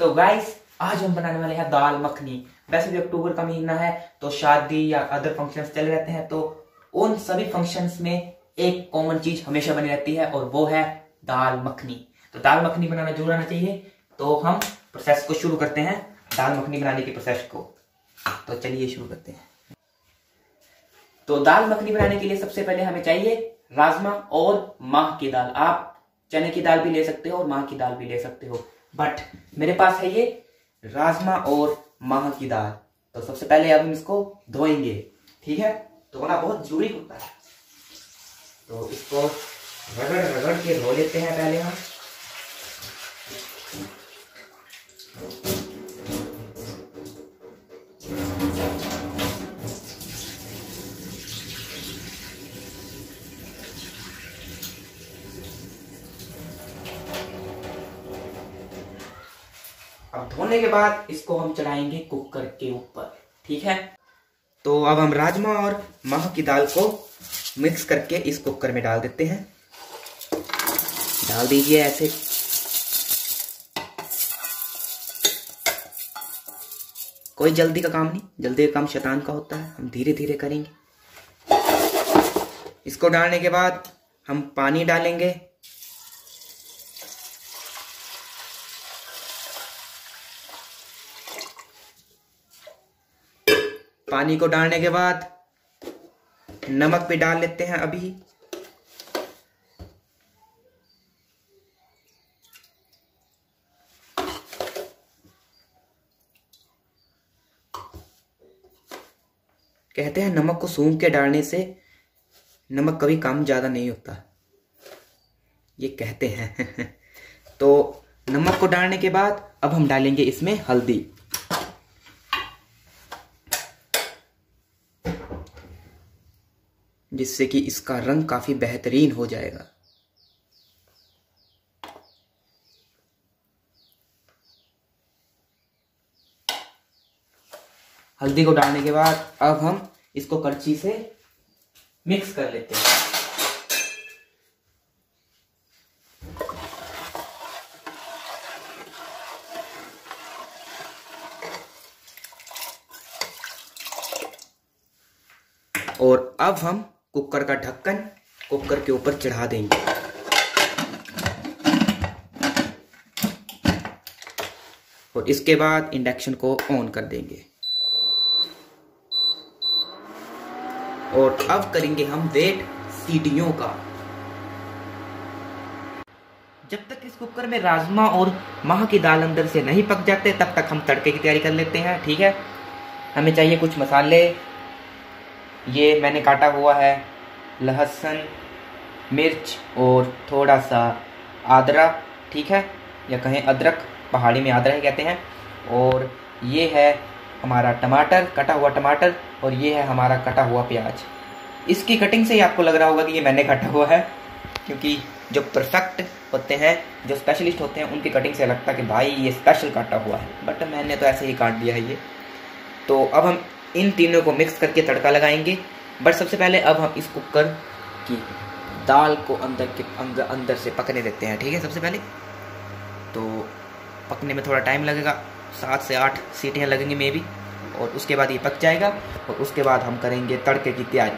तो गाइस आज हम बनाने वाले हैं दाल मखनी। वैसे भी अक्टूबर का महीना है तो शादी या अदर फंक्शंस चल रहते हैं, तो उन सभी फंक्शंस में एक कॉमन चीज हमेशा बनी रहती है और वो है दाल मखनी। तो दाल मखनी बनाना जरूर आना चाहिए। तो हम प्रोसेस को शुरू करते हैं, दाल मखनी बनाने के प्रोसेस को। तो चलिए शुरू करते हैं। तो दाल मखनी बनाने के लिए सबसे पहले हमें चाहिए राजमा और माह की दाल। आप चने की दाल भी ले सकते हो और माह की दाल भी ले सकते हो, बट मेरे पास है ये राजमा और माह की दाल। तो सबसे पहले अब हम इसको धोएंगे, ठीक है। धोना बहुत जरूरी होता है, तो इसको रगड़ रगड़ के धो लेते हैं पहले हम। अब धोने के बाद इसको हम चढ़ाएंगे कुकर के ऊपर, ठीक है। तो अब हम राजमा और माह की दाल को मिक्स करके इस कुकर में डाल देते हैं। डाल दीजिए ऐसे। कोई जल्दी का काम नहीं, जल्दी का काम शैतान का होता है, हम धीरे धीरे करेंगे। इसको डालने के बाद हम पानी डालेंगे। पानी को डालने के बाद नमक भी डाल लेते हैं अभी। कहते हैं नमक को सूंघ के डालने से नमक कभी कम ज्यादा नहीं होता, ये कहते हैं। तो नमक को डालने के बाद अब हम डालेंगे इसमें हल्दी। जिससे कि इसका रंग काफी बेहतरीन हो जाएगा। हल्दी को डालने के बाद अब हम इसको करछी से मिक्स कर लेते हैं। और अब हम कुकर का ढक्कन कुकर के ऊपर चढ़ा देंगे। और इसके बाद इंडक्शन को ऑन कर देंगे। और अब करेंगे हम वेट सीटियों का। जब तक इस कुकर में राजमा और माह की दाल अंदर से नहीं पक जाते तब तक हम तड़के की तैयारी कर लेते हैं, ठीक है। हमें चाहिए कुछ मसाले। ये मैंने काटा हुआ है लहसुन, मिर्च और थोड़ा सा अदरक, ठीक है, या कहें अदरक, पहाड़ी में अदरक कहते हैं। और ये है हमारा टमाटर, कटा हुआ टमाटर, और ये है हमारा कटा हुआ प्याज। इसकी कटिंग से ही आपको लग रहा होगा कि ये मैंने काटा हुआ है, क्योंकि जो परफेक्ट होते हैं, जो स्पेशलिस्ट होते हैं, उनकी कटिंग से लगता है कि भाई ये स्पेशल काटा हुआ है, बट मैंने तो ऐसे ही काट दिया है ये। तो अब हम इन तीनों को मिक्स करके तड़का लगाएंगे। बट सबसे पहले अब हम इस कुकर की दाल को अंदर से पकने देते हैं, ठीक है। सबसे पहले तो पकने में थोड़ा टाइम लगेगा, 7 से 8 सीटियाँ लगेंगी मे बी, और उसके बाद ये पक जाएगा। और उसके बाद हम करेंगे तड़के की तैयारी।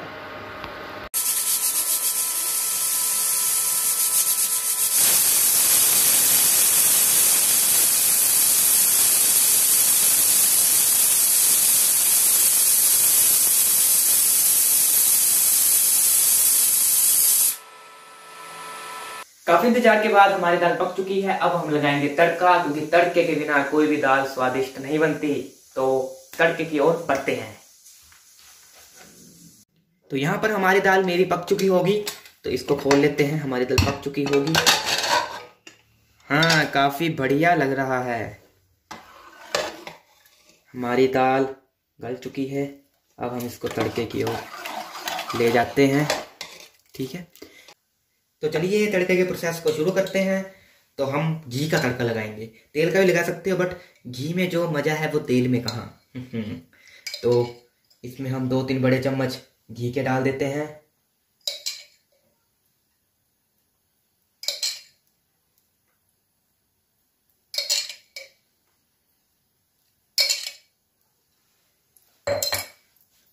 काफी इंतजार के बाद हमारी दाल पक चुकी है। अब हम लगाएंगे तड़का, क्योंकि तड़के के बिना कोई भी दाल स्वादिष्ट नहीं बनती। तो तड़के की ओर बढ़ते हैं। तो यहाँ पर हमारी दाल मेरी पक चुकी होगी, तो इसको खोल लेते हैं। हमारी दाल पक चुकी होगी। हाँ, काफी बढ़िया लग रहा है। हमारी दाल गल चुकी है। अब हम इसको तड़के की ओर ले जाते हैं, ठीक है। तो चलिए तड़के के प्रोसेस को शुरू करते हैं। तो हम घी का तड़का लगाएंगे। तेल का भी लगा सकते हो, बट घी में जो मजा है वो तेल में कहाँ। तो इसमें हम 2-3 बड़े चम्मच घी के डाल देते हैं।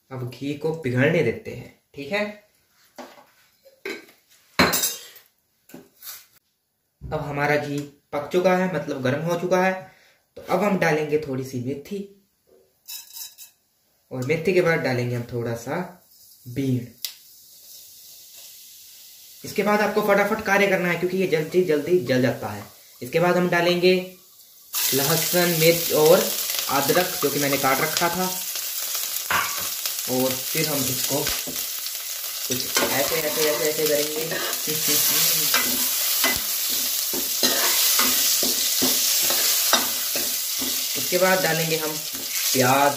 अब घी को पिघलने देते हैं, ठीक है। अब हमारा घी पक चुका है, मतलब गर्म हो चुका है। तो अब हम डालेंगे थोड़ी सी मेथी, और मेथी के बाद डालेंगे हम थोड़ा सा बीड़। इसके बाद आपको फटाफट कार्य करना है क्योंकि ये जल्दी जल्दी जल जाता है। इसके बाद हम डालेंगे लहसुन, मिर्च और अदरक जो कि मैंने काट रखा था, और फिर हम इसको कुछ ऐसे ऐसे ऐसे ऐसे करेंगे। इसके बाद डालेंगे हम प्याज,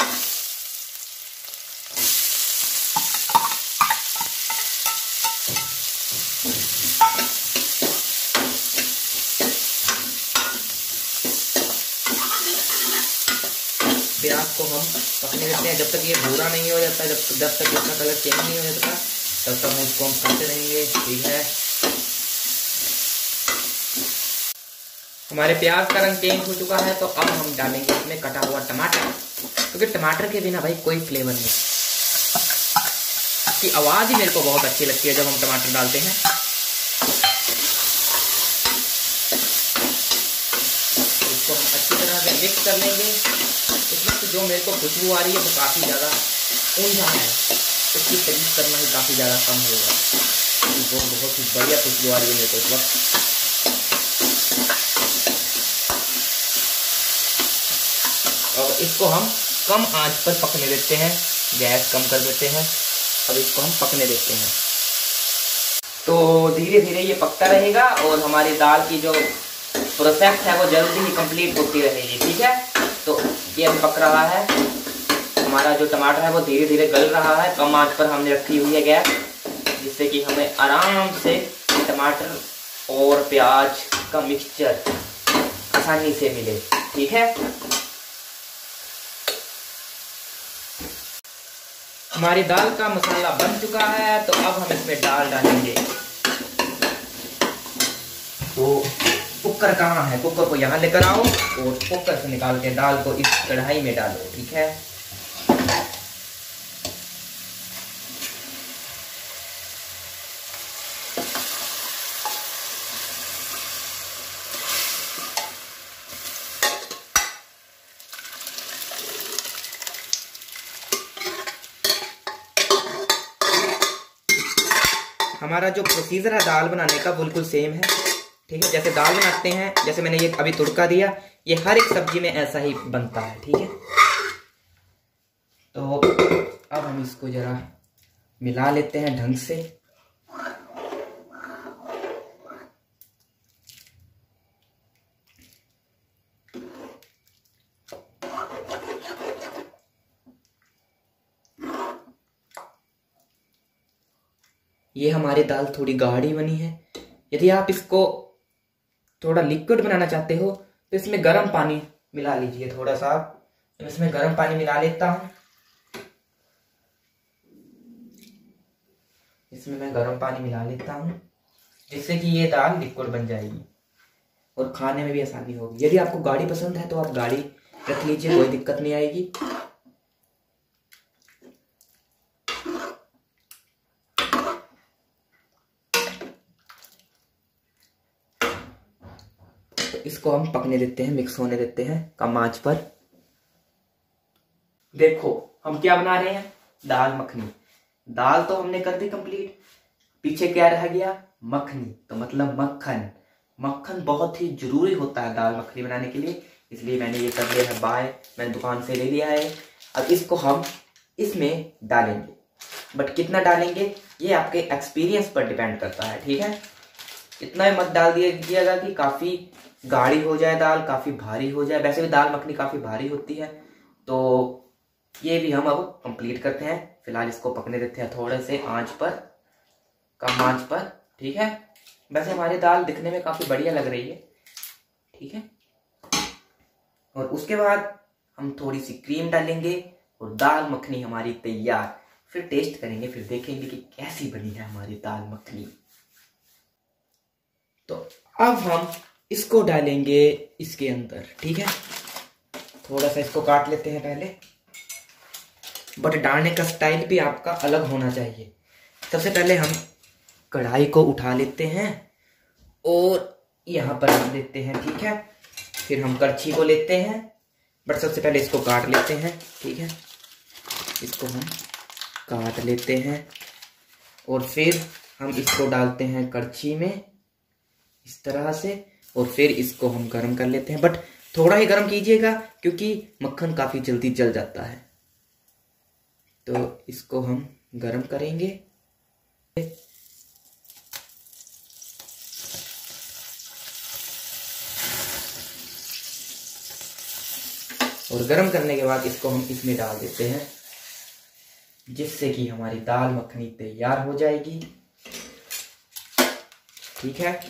प्याज को हम पकने देते हैं जब तक ये भूरा नहीं हो जाता, जब तक इसका कलर चेंज नहीं हो जाता तब तक हम इसको पकाते रहेंगे, ठीक है। हमारे प्याज का रंग चेंज हो चुका है, तो अब हम डालेंगे इसमें कटा हुआ टमाटर, क्योंकि टमाटर के बिना भाई कोई फ्लेवर नहीं। इसकी आवाज ही मेरे को बहुत अच्छी लगती है जब हम टमाटर डालते हैं। इसको हम अच्छी तरह से मिक्स कर लेंगे। इस वक्त जो मेरे को खुशबू आ रही है वो काफी ज्यादा ऊंधा है, इसकी तारीफ करना ही काफी ज्यादा कम होगा। वो बहुत ही बढ़िया खुशबू आ रही है मेरे को इस वक्त। और इसको हम कम आंच पर पकने देते हैं, गैस कम कर देते हैं। अब इसको हम पकने देते हैं, तो धीरे धीरे ये पकता रहेगा और हमारी दाल की जो प्रोसेस है वो जल्दी ही कंप्लीट होती रहेगी, ठीक है। तो ये अभी पक रहा है, हमारा जो टमाटर है वो धीरे धीरे गल रहा है। कम आंच पर हमने रखी हुई है गैस, जिससे कि हमें आराम से टमाटर और प्याज का मिक्सचर आसानी से मिले, ठीक है। हमारी दाल का मसाला बन चुका है, तो अब हम इसमें दाल डालेंगे। तो कुकर कहाँ है, कुकर को यहाँ लेकर आओ और कुकर से निकाल के दाल को इस कढ़ाई में डालो, ठीक है। हमारा जो प्रोसीजर है दाल बनाने का बिल्कुल सेम है, ठीक है। जैसे दाल बनाते हैं, जैसे मैंने ये अभी तुड़का दिया, ये हर एक सब्जी में ऐसा ही बनता है, ठीक है। तो अब हम इसको जरा मिला लेते हैं ढंग से। ये हमारी दाल थोड़ी गाढ़ी बनी है। यदि आप इसको थोड़ा लिक्विड बनाना चाहते हो तो इसमें गर्म पानी मिला लीजिए थोड़ा सा। तो इसमें गर्म पानी मिला लेता हूं, इसमें मैं गर्म पानी मिला लेता हूं, जिससे कि ये दाल लिक्विड बन जाएगी और खाने में भी आसानी होगी। यदि आपको गाढ़ी पसंद है तो आप गाढ़ी रख लीजिए, कोई दिक्कत नहीं आएगी। इसको हम पकने देते हैं, मिक्स होने देते हैं कम आंच पर। देखो हम क्या बना रहे हैं, दाल मखनी। दाल तो हमने कर दी कंप्लीट, पीछे क्या रह गया, मखनी, तो मतलब मक्खन। मक्खन बहुत ही जरूरी होता है दाल मखनी बनाने के लिए, इसलिए मैंने ये कर लिया है बाय, मैंने दुकान से ले लिया है। अब इसको हम इसमें डालेंगे, बट कितना डालेंगे ये आपके एक्सपीरियंस पर डिपेंड करता है, ठीक है। इतना मत डाल दीजिएगा कि काफी गाढ़ी हो जाए दाल, काफी भारी हो जाए। वैसे भी दाल मखनी काफी भारी होती है, तो ये भी हम अब कंप्लीट करते हैं। फिलहाल इसको पकने देते हैं थोड़े से आंच पर, कम आंच पर, ठीक है। वैसे हमारी दाल दिखने में काफी बढ़िया लग रही है, ठीक है। और उसके बाद हम थोड़ी सी क्रीम डालेंगे और दाल मखनी हमारी तैयार। फिर टेस्ट करेंगे, फिर देखेंगे कि कैसी बनी है हमारी दाल मखनी। तो अब हम इसको डालेंगे इसके अंदर, ठीक है। थोड़ा सा इसको काट लेते हैं पहले। बट डालने का स्टाइल भी आपका अलग होना चाहिए। सबसे पहले हम कढ़ाई को उठा लेते हैं और यहाँ पर रख देते हैं, ठीक है। फिर हम करछी को लेते हैं, बट सबसे पहले इसको काट लेते हैं, ठीक है। इसको हम काट लेते हैं और फिर हम इसको डालते हैं करछी में इस तरह से, और फिर इसको हम गरम कर लेते हैं। बट थोड़ा ही गरम कीजिएगा क्योंकि मक्खन काफी जल्दी जल जाता है। तो इसको हम गरम करेंगे। और गरम करने के बाद इसको हम इसमें डाल देते हैं, जिससे कि हमारी दाल मखनी तैयार हो जाएगी, ठीक है।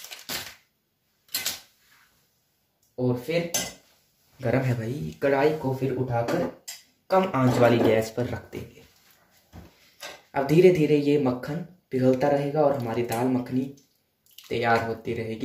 और फिर गरम है भाई, कढ़ाई को फिर उठाकर कम आंच वाली गैस पर रख देंगे। अब धीरे धीरे ये मक्खन पिघलता रहेगा और हमारी दाल मखनी तैयार होती रहेगी।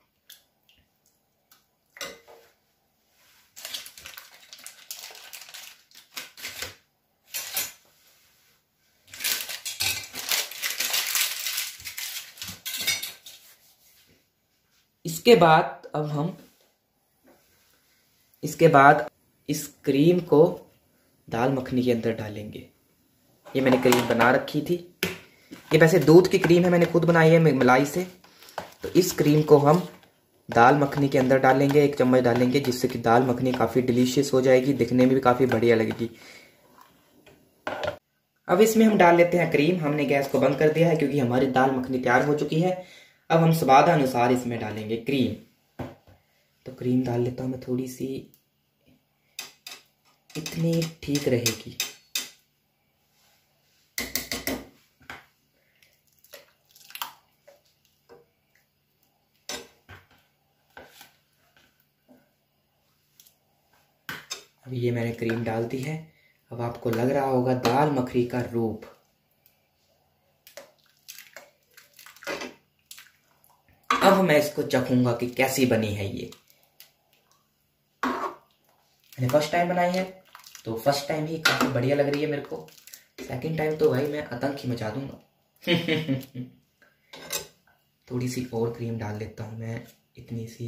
इसके बाद इस क्रीम को दाल मखनी के अंदर डालेंगे। ये मैंने क्रीम बना रखी थी, ये वैसे दूध की क्रीम है, मैंने खुद बनाई है मलाई से। तो इस क्रीम को हम दाल मखनी के अंदर डालेंगे, 1 चम्मच डालेंगे, जिससे कि दाल मखनी काफ़ी डिलीशियस हो जाएगी, दिखने में भी काफ़ी बढ़िया लगेगी। अब इसमें हम डाल लेते हैं क्रीम। हमने गैस को बंद कर दिया है क्योंकि हमारी दाल मखनी तैयार हो चुकी है। अब हम स्वादानुसार इसमें डालेंगे क्रीम। तो क्रीम डाल लेता हूँ मैं थोड़ी सी, इतनी ठीक रहेगी। अब ये मैंने क्रीम डाल दी है। अब आपको लग रहा होगा दाल मखनी का रूप। अब मैं इसको चखूंगा कि कैसी बनी है ये। मैंने फर्स्ट टाइम बनाई है तो फर्स्ट टाइम ही काफी बढ़िया लग रही है मेरे को। सेकंड टाइम तो भाई मैं आतंक ही मचा दूंगा। थोड़ी सी और क्रीम डाल देता हूं मैं, इतनी सी।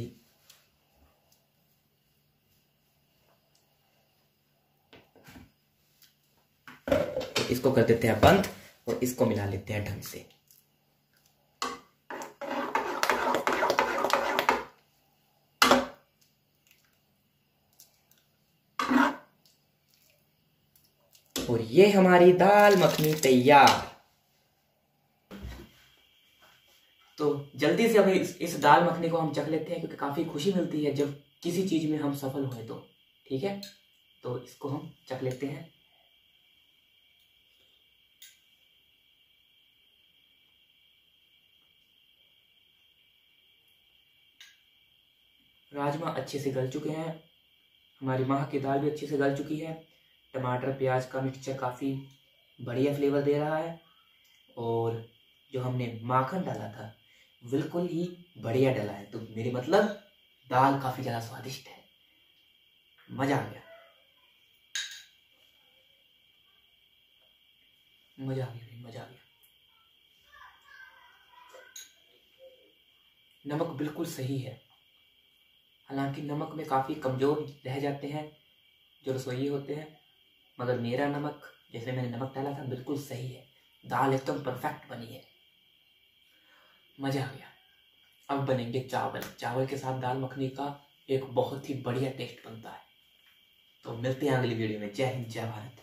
तो इसको कर देते हैं बंद और इसको मिला लेते हैं ढंग से। और ये हमारी दाल मखनी तैयार। तो जल्दी से अभी इस दाल मखनी को हम चख लेते हैं, क्योंकि काफी खुशी मिलती है जब किसी चीज में हम सफल हुए तो। ठीक है, तो इसको हम चख लेते हैं। राजमा अच्छे से गल चुके हैं, हमारी माह की दाल भी अच्छे से गल चुकी है। टमाटर प्याज का मिक्सचर काफ़ी बढ़िया फ्लेवर दे रहा है, और जो हमने माखन डाला था बिल्कुल ही बढ़िया डाला है। तो मेरे मतलब दाल काफ़ी ज़्यादा स्वादिष्ट है, मज़ा आ गया, मज़ा आ गया भाई, मज़ा आ गया। नमक बिल्कुल सही है, हालांकि नमक में काफ़ी कमज़ोर रह जाते हैं जो रसोई होते हैं, मगर मेरा नमक, जैसे मैंने नमक डाला था, बिल्कुल सही है। दाल एकदम परफेक्ट बनी है, मज़ा आ गया। अब बनेंगे चावल। चावल के साथ दाल मखनी का एक बहुत ही बढ़िया टेस्ट बनता है। तो मिलते हैं अगली वीडियो में। जय हिंद, जय भारत।